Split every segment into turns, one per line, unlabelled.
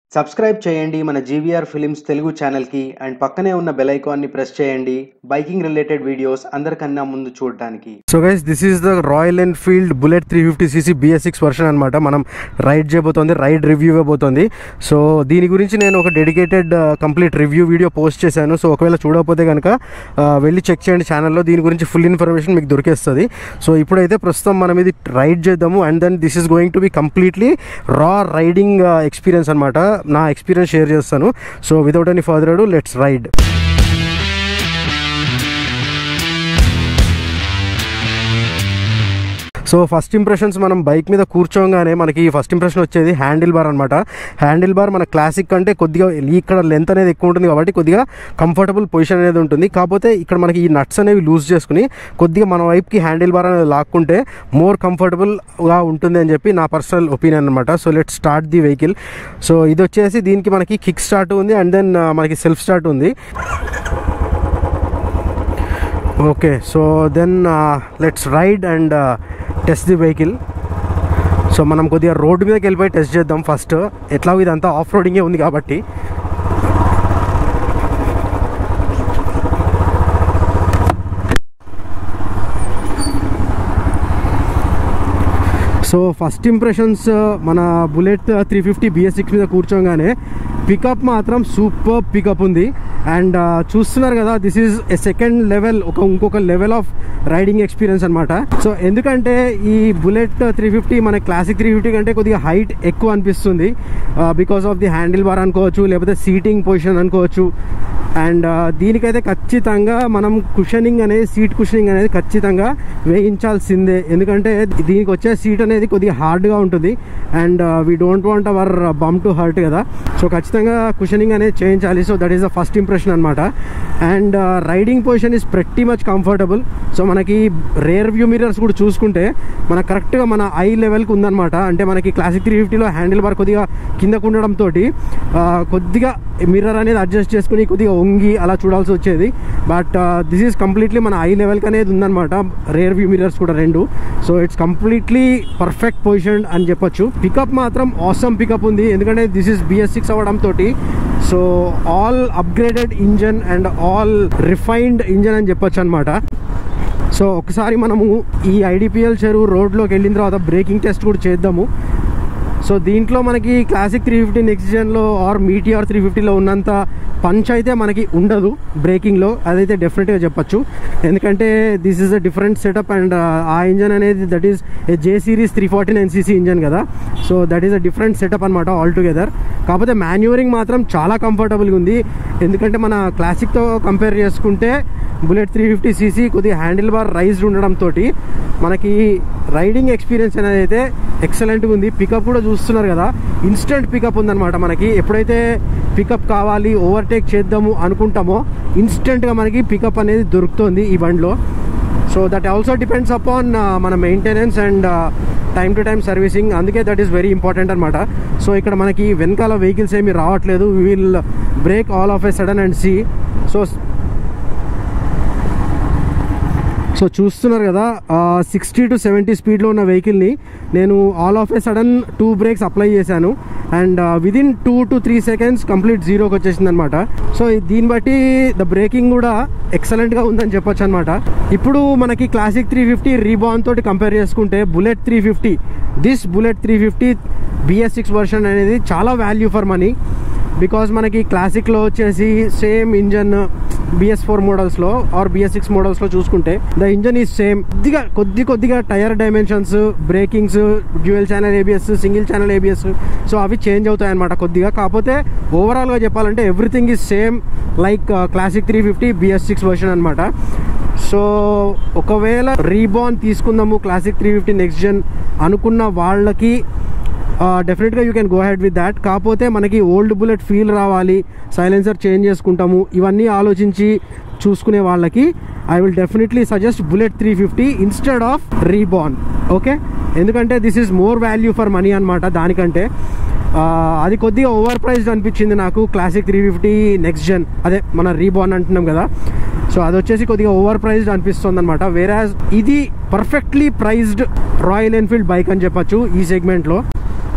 Subscribe చేయండి మన GVR films Telugu ఛానల్కి అండ్ పక్కనే ఉన్న బెల్ ఐకాన్ని ప్రెస్ చేయండి బైకింగ్ రిలేటెడ్ వీడియోస్ అందరికన్నా ముందు చూడడానికి.
So guys, this is the Royal Enfield Bullet 350cc BS6 version అనమాట. మనం రైడ్ చేయబోతోంది, రైడ్ రివ్యూ ఇవ్వబోతోంది. సో దీని గురించి నేను ఒక dedicated complete review video post చేశాను. సో ఒకవేళ చూడకపోతే కనుక వెళ్ళి చెక్ చేయండి ఛానల్లో. దీని గురించి ఫుల్ ఇన్ఫర్మేషన్ మీకు దొరికేస్తుంది. సో ఇప్పుడైతే ప్రస్తుతం మనం ఇది రైడ్ చేద్దాము and then this is going to be completely raw riding experience అనమాట. నా ఎక్స్పీరియన్స్ షేర్ చేస్తాను. So without any further ado let's ride. So first impressions మనం బైక్ మీద కూర్చోగానే మనకి ఫస్ట్ ఇంప్రెషన్ వచ్చేది హ్యాండిల్ బార్ అనమాట. హ్యాండిల్ బార్ మన క్లాసిక్ కంటే కొద్దిగా ఇక్కడ లెంత్ అనేది ఎక్కువ ఉంటుంది కాబట్టి కొద్దిగా కంఫర్టబుల్ పొజిషన్ అనేది ఉంటుంది. కాకపోతే ఇక్కడ మనకి ఈ నట్స్ అనేవి లూజ్ చేసుకుని కొద్దిగా మన వైపుకి హ్యాండిల్ బార్ అనేది లాక్కుంటే మోర్ కంఫర్టబుల్గా ఉంటుంది అని చెప్పి నా పర్సనల్ ఒపీనియన్ అనమాట. So let's start the vehicle. So ఇది వచ్చేసి దీనికి మనకి కిక్ స్టార్ట్ ఉంది అండ్ దెన్ మనకి సెల్ఫ్ స్టార్ట్ ఉంది. Okay, so then let's ride and test the vehicle. So మనం కొద్దిగా రోడ్డు మీదకి వెళ్ళిపోయి టెస్ట్ చేద్దాం ఫస్ట్. ఎట్లా ఇదంతా ఆఫ్ రోడింగే ఉంది కాబట్టి. సో ఫస్ట్ ఇంప్రెషన్స్ మన బుల్లెట్ 350 BS6 మీద కూర్చోగానే పికప్ మాత్రం సూపర్ పికప్ ఉంది. అండ్ చూస్తున్నారు కదా, this is a second level, ఇంకొక లెవెల్ ఆఫ్ రైడింగ్ ఎక్స్పీరియన్స్ అనమాట. సో ఎందుకంటే ఈ బుల్లెట్ 350 మన క్లాసిక్ 350 కంటే కొద్దిగా హైట్ ఎక్కువ అనిపిస్తుంది. Because of the handle bar అనుకోవచ్చు, లేకపోతే సీటింగ్ పొజిషన్ అనుకోవచ్చు. అండ్ దీనికైతే ఖచ్చితంగా మనం కుషనింగ్ అనేది, సీట్ కుషనింగ్ అనేది ఖచ్చితంగా వేయించాల్సిందే. ఎందుకంటే దీనికి వచ్చే సీట్ అనేది కొద్దిగా హార్డ్గా ఉంటుంది and we don't want our bum to hurt కదా. సో ఖచ్చితంగా కుషనింగ్ అనేది చేయించాలి. So that is the first impression అనమాట. And riding position is pretty much comfortable. So మనకి రేర్ వ్యూ మిర్రర్స్ కూడా చూసుకుంటే మనకు కరెక్ట్గా మన ఐ లెవెల్కి ఉందన్నమాట. అంటే మనకి క్లాసిక్ 350లో హ్యాండిల్ బార్ కొద్దిగా కిందకు ఉండడంతో కొద్దిగా మిర్రర్ అనేది అడ్జస్ట్ చేసుకుని కొద్దిగా వంగి అలా చూడాల్సి వచ్చేది. బట్ దిస్ ఈజ్ కంప్లీట్లీ మన ఐ లెవెల్కి అనేది ఉందన్నమాట. రేర్ వ్యూ మిర్రర్స్ కూడా రెండు. So it's completely perfect position అని చెప్పొచ్చు. పికప్ మాత్రం ఆసమ్ పికప్ ఉంది. ఎందుకంటే దిస్ ఈజ్ BS6 అవ్వడంతో so all upgraded engine and all refined engine అని చెప్పొచ్చు అనమాట. సో ఒకసారి మనము ఈ IDPL చెరువు రోడ్లోకి వెళ్ళిన తర్వాత బ్రేకింగ్ టెస్ట్ కూడా చేద్దాము. సో దీంట్లో మనకి క్లాసిక్ 350 నెక్స్ట్ జెన్లో ఆర్ మీటిఆర్ 350లో ఉన్నంత పంచ్ అయితే మనకి ఉండదు బ్రేకింగ్లో, అదైతే డెఫినెట్గా చెప్పచ్చు. ఎందుకంటే this is a different setup and uh engine అనేది that is a J series 349cc engine కదా. So that is a different setup అనమాట ఆల్ టుగెదర్. కాకపోతే మాన్యూవరింగ్ మాత్రం చాలా కంఫర్టబుల్గా ఉంది. ఎందుకంటే మన క్లాసిక్తో కంపేర్ చేసుకుంటే బుల్లెట్ 350cc కొద్దిగా హ్యాండిల్ బార్ రైజ్డ్ ఉండడంతో మనకి రైడింగ్ ఎక్స్పీరియన్స్ అనేది అయితే ఎక్సలెంట్గా ఉంది. పికప్ కూడా చూస్తున్నారు కదా, ఇన్స్టెంట్ పికప్ ఉందన్నమాట. మనకి ఎప్పుడైతే పికప్ కావాలి, ఓవర్టేక్ చేద్దాము అనుకుంటామో ఇన్స్టెంట్గా మనకి పికప్ అనేది దొరుకుతుంది ఈ బండిలో. So that also depends upon మన maintenance and time to time servicing. అందుకే దట్ ఈస్ వెరీ ఇంపార్టెంట్ అనమాట. సో ఇక్కడ మనకి వెనకాల వెహికల్స్ ఏమీ రావట్లేదు. We will brake all of a sudden and see. So చూస్తున్నారు కదా, 60 to 70 స్పీడ్లో ఉన్న వెహికల్ని నేను all of a sudden 2 brakes apply చేశాను and within 2 to 3 seconds complete జీరోకి వచ్చేసింది అనమాట. సో దీన్ని బట్టి ద బ్రేకింగ్ కూడా ఎక్సలెంట్గా ఉందని చెప్పొచ్చు అనమాట. ఇప్పుడు మనకి క్లాసిక్ 350 రీబాన్ తోటి కంపేర్ చేసుకుంటే bullet 350, this bullet 350 BS6 version అనేది చాలా వాల్యూ ఫర్ మనీ. బికాజ్ మనకి క్లాసిక్లో వచ్చేసి సేమ్ ఇంజన్ BS4 మోడల్స్లో ఆర్ BS6 మోడల్స్లో చూసుకుంటే ద ఇంజన్ ఈజ్ సేమ్. కొద్దిగా tyre dimensions, brakings, dual channel ABS, single channel ABS, so అవి చేంజ్ అవుతాయి అనమాట కొద్దిగా. కాకపోతే ఓవరాల్గా చెప్పాలంటే everything is same like Classic 350 BS6 version అనమాట. సో ఒకవేళ రీబాన్ తీసుకుందాము క్లాసిక్ 350 నెక్స్ట్ జెన్ అనుకున్న వాళ్ళకి డెఫినెట్గా you can go ahead with that. కాకపోతే మనకి ఓల్డ్ బుల్లెట్ ఫీల్ రావాలి, సైలెన్సర్ చేంజ్ చేసుకుంటాము, ఇవన్నీ ఆలోచించి చూసుకునే వాళ్ళకి I will definitely suggest Bullet 350 instead of Reborn. Okay, ఎందుకంటే this is more value for money అనమాట. దానికంటే అది కొద్దిగా ఓవర్ ప్రైజ్డ్ అనిపించింది నాకు. క్లాసిక్ 350 నెక్స్ట్ జెన్, అదే మన రీబాన్ అంటున్నాం కదా, సో అది వచ్చేసి కొద్దిగా ఓవర్ ప్రైజ్డ్ అనిపిస్తుంది అనమాట. వేరాజ్ ఇది perfectly priced Royal Enfield bike అని చెప్పచ్చు ఈ సెగ్మెంట్లో.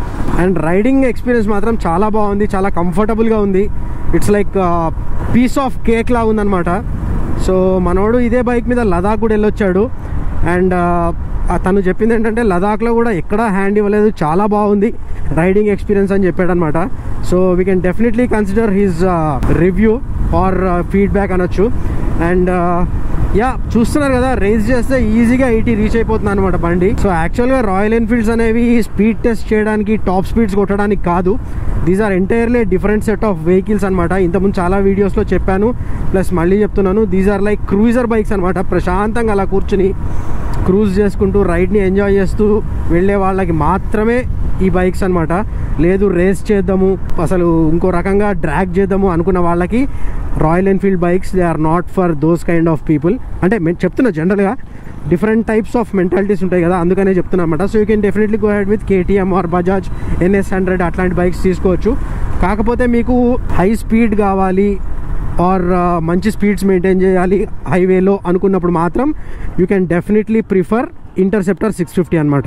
అండ్ రైడింగ్ ఎక్స్పీరియన్స్ మాత్రం చాలా బాగుంది, చాలా కంఫర్టబుల్గా ఉంది. It's like piece of cake లా ఉందన్నమాట. సో మనోడు ఇదే బైక్ మీద లదాఖ్ కూడా వెళ్ళొచ్చాడు. అండ్ తను చెప్పింది ఏంటంటే లదాఖ్లో కూడా ఎక్కడా హ్యాండ్ ఇవ్వలేదు, చాలా బాగుంది రైడింగ్ ఎక్స్పీరియన్స్ అని చెప్పాడనమాట. So we can definitely consider his review or feedback అనొచ్చు. అండ్ యా చూస్తున్నారు కదా, రేస్ చేస్తే ఈజీగా 80 రీచ్ అయిపోతుంది అనమాట బండి. సో యాక్చువల్గా రాయల్ ఎన్ఫీల్డ్స్ అనేవి స్పీడ్ టెస్ట్ చేయడానికి, టాప్ స్పీడ్స్ కొట్టడానికి కాదు. These are entirely different set of vehicles అనమాట. ఇంతకుముందు చాలా వీడియోస్లో చెప్పాను, ప్లస్ మళ్ళీ చెప్తున్నాను. These are like cruiser bikes అనమాట. ప్రశాంతంగా అలా కూర్చుని క్రూజ్ చేసుకుంటూ రైడ్ని ఎంజాయ్ చేస్తూ వెళ్ళే వాళ్ళకి మాత్రమే ఈ బైక్స్ అనమాట. లేదు రేస్ చేద్దాము, అసలు ఇంకో రకంగా డ్రాగ్ చేద్దాము అనుకున్న వాళ్ళకి Royal Enfield bikes they are not for those kind of people. అంటే నేను చెప్తున్నా జనరల్గా డిఫరెంట్ టైప్స్ ఆఫ్ మెంటాలిటీస్ ఉంటాయి కదా, అందుకనే చెప్తున్నా అనమాట. So you can definitely go ahead with KTM or Bajaj NS100 అట్లాంటి బైక్స్ తీసుకోవచ్చు. కాకపోతే మీకు హై స్పీడ్ కావాలి ఆర్ మంచి స్పీడ్స్ మెయింటైన్ చేయాలి హైవేలో అనుకున్నప్పుడు మాత్రం you can definitely prefer Interceptor 650 అనమాట.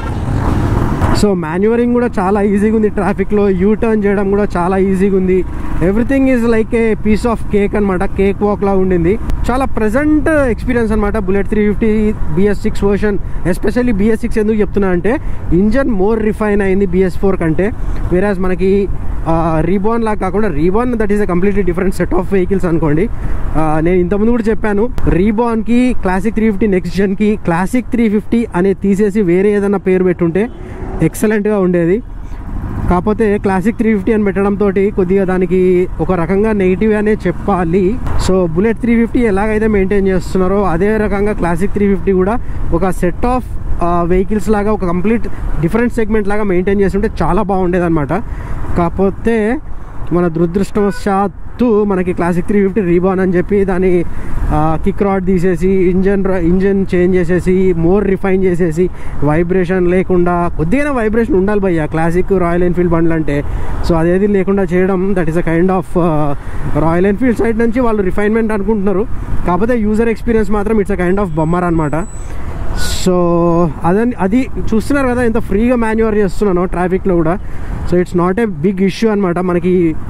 సో మాన్యువరింగ్ కూడా చాలా ఈజీగా ఉంది, ట్రాఫిక్లో యూ టర్న్ చేయడం కూడా చాలా ఈజీగా ఉంది. Everything is like a piece of cake అనమాట, కేక్ వాక్ లా ఉండింది. చాలా ప్రెజెంట్ ఎక్స్పీరియన్స్ అనమాట Bullet 350 BS6 version. Especially BS6 ఎందుకు చెప్తున్నా అంటే ఇంజన్ మోర్ రిఫైన్ అయింది BS4 కంటే. వేరాజ్ మనకి రీబాన్ లా కాకుండా, Reborn that is a completely different set of vehicles అనుకోండి. నేను ఇంతకుముందు కూడా చెప్పాను, రీబాన్కి క్లాసిక్ 350 నెక్స్ట్ జెన్కి క్లాసిక్ 350 అనేది తీసేసి వేరే ఏదైనా పేరు పెట్టుంటే ఎక్సలెంట్గా ఉండేది. కాకపోతే క్లాసిక్ 350 అని పెట్టడంతో కొద్దిగా దానికి ఒక రకంగా నెగిటివ్ అనే చెప్పాలి. సో బుల్లెట్ 350 ఎలాగైతే మెయింటైన్ చేస్తున్నారో అదే రకంగా క్లాసిక్ 350 కూడా ఒక సెట్ ఆఫ్ వెహికల్స్ లాగా, ఒక కంప్లీట్ డిఫరెంట్ సెగ్మెంట్ లాగా మెయింటైన్ చేస్తుంటే చాలా బాగుండేది అనమాట. కాకపోతే మన దురదృష్టవశాత్తు మనకి క్లాసిక్ 350 రీబాన్ అని చెప్పి దాని కిక్ రాడ్ తీసేసి ఇంజన్ చేంజ్ చేసేసి మోర్ రిఫైన్ చేసేసి వైబ్రేషన్ లేకుండా, కొద్దిగా వైబ్రేషన్ ఉండాలి భయ్య క్లాసిక్ రాయల్ ఎన్ఫీల్డ్ బండ్లు అంటే. సో అదేది లేకుండా చేయడం that is a kind of Royal Enfield side నుంచి వాళ్ళు రిఫైన్మెంట్ అనుకుంటున్నారు. కాకపోతే యూజర్ ఎక్స్పీరియన్స్ మాత్రం it's a kind of bummer అనమాట. సో అది చూస్తున్నారు కదా ఎంత ఫ్రీగా మాన్యువర్ చేస్తున్నానో ట్రాఫిక్లో కూడా. So it's not a big issue అనమాట మనకి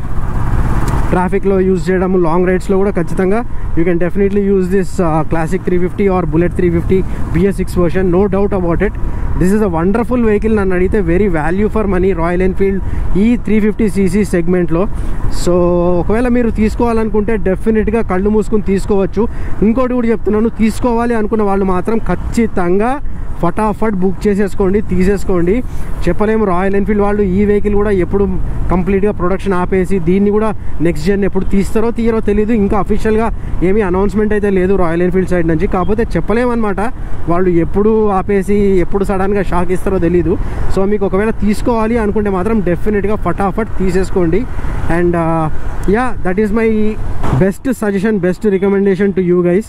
ట్రాఫిక్లో యూజ్ చేయడం. లాంగ్ రైడ్స్లో కూడా ఖచ్చితంగా you can definitely use this classic 350 or bullet 350 BS6 version, no doubt about it. This is a wonderful vehicle. నన్ను అడిగితే very value for money Royal Enfield ఈ 350cc సెగ్మెంట్లో. సో ఒకవేళ మీరు తీసుకోవాలనుకుంటే డెఫినెట్గా కళ్ళు మూసుకుని తీసుకోవచ్చు. ఇంకోటి కూడా చెప్తున్నాను, తీసుకోవాలి అనుకున్న వాళ్ళు మాత్రం ఖచ్చితంగా ఫటాఫట్ బుక్ చేసేసుకోండి, తీసేసుకోండి. చెప్పలేము రాయల్ ఎన్ఫీల్డ్ వాళ్ళు ఈ వెహికల్ కూడా ఎప్పుడు కంప్లీట్గా ప్రొడక్షన్ ఆపేసి దీన్ని కూడా నెక్స్ట్ జన్ ఎప్పుడు తీస్తారో తీయరో తెలియదు. ఇంకా అఫీషియల్గా ఏమీ అనౌన్స్మెంట్ అయితే లేదు రాయల్ ఎన్ఫీల్డ్ సైడ్ నుంచి. కాకపోతే చెప్పలేమన్నమాట వాళ్ళు ఎప్పుడు ఆపేసి ఎప్పుడు సడన్గా షాక్ ఇస్తారో తెలీదు. సో మీకు ఒకవేళ తీసుకోవాలి అనుకుంటే మాత్రం డెఫినెట్గా ఫటాఫట్ తీసేసుకోండి. And yeah that is my best suggestion, best recommendation to you guys.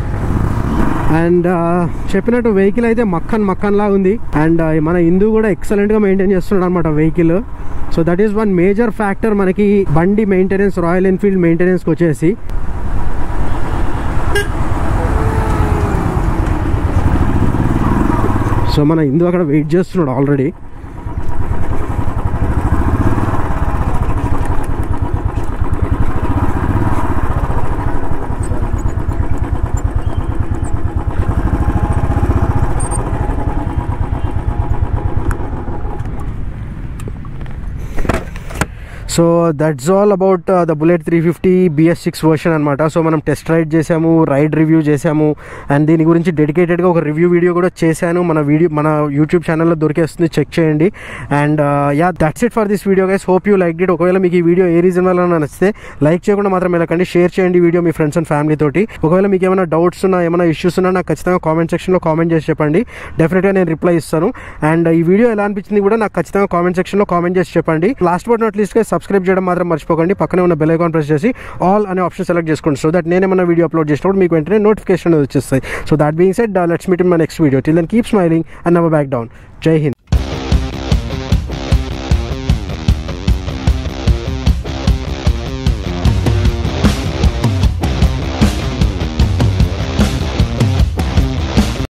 And చెప్పినట్టు వెహికల్ అయితే మక్కన్ లాగా ఉంది. అండ్ మన హిందూ కూడా ఎక్సలెంట్గా మెయింటైన్ చేస్తున్నాడు అనమాట vehicle. So that is one major factor మనకి బండి మెయింటెనెన్స్, రాయల్ ఎన్ఫీల్డ్ మెయింటెనెన్స్కి వచ్చేసి. సో మన హిందూ అక్కడ వెయిట్ చేస్తున్నాడు already. So that's all about the bullet 350 BS6 version అనమాట. సో మనం టెస్ట్ రైడ్ చేసాము, రైడ్ రివ్యూ చేసాము, అండ్ దీని గురించి డెడికేటెడ్గా ఒక రివ్యూ వీడియో కూడా చేశాను. మన యూట్యూబ్ ఛానల్లో దొరికేస్తుంది, చెక్ చేయండి. And yeah that's it for this video guys. Hope you like it. ఒకవేళ మీకు ఈ వీడియో ఏ రీజన్ వల్ల నచ్చితే లైక్ చేయకుండా మాత్రం వెళ్ళకండి, షేర్ చేయండి వీడియో మీ ఫ్రెండ్స్ అండ్ ఫ్యామిలీ తోటి. ఒకవేళ మీకు ఏమైనా డౌట్స్ ఉన్నా, ఏమైనా ఇష్యూస్ ఉన్నా నాకు ఖచ్చితంగా కామెంట్ సెక్షన్లో కామెంట్ చేసి చెప్పండి, డెఫినెట్గా నేను రిప్లై ఇస్తాను. అండ్ ఈ వీడియో ఎలా అనిపించింది కూడా నాకు ఖచ్చితంగా కామెంట్ సెక్షన్లో కామెంట్ చేసి చెప్పండి. Last but not least subscribe చేయడం మాత్రం మర్చిపోకండి. పక్కనే ఉన్న బెల్ ఐకాన్ ప్రెస్ చేసి ఆల్ అనే ఆప్షన్ సెలెక్ట్ చేసుకోండి. సో దట్ నేనేమన్నా వీడియో అప్లోడ్ చేసినప్పుడు మీకు వెంటనే నోటిఫికేషన్ వచ్చేస్తాయి. So that being said, let's meet in my next video. Till then keep smiling and never back down. Jai Hind.